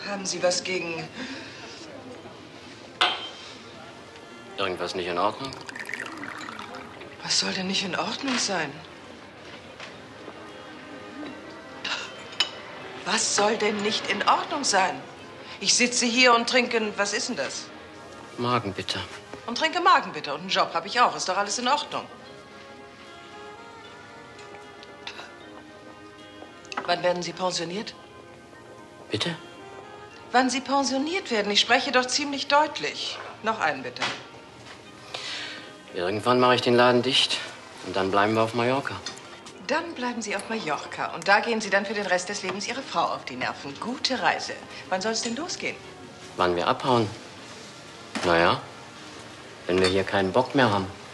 Haben Sie was gegen... Irgendwas nicht in Ordnung? Was soll denn nicht in Ordnung sein? Was soll denn nicht in Ordnung sein? Ich sitze hier und trinke... Was ist denn das? Magenbitter. Und trinke Magenbitter. Und einen Job habe ich auch. Ist doch alles in Ordnung. Wann werden Sie pensioniert? Bitte? Wann Sie pensioniert werden? Ich spreche doch ziemlich deutlich. Noch einen, bitte. Irgendwann mache ich den Laden dicht. Und dann bleiben wir auf Mallorca. Dann bleiben Sie auf Mallorca. Und da gehen Sie dann für den Rest des Lebens Ihre Frau auf die Nerven. Gute Reise. Wann soll es denn losgehen? Wann wir abhauen? Naja, wenn wir hier keinen Bock mehr haben.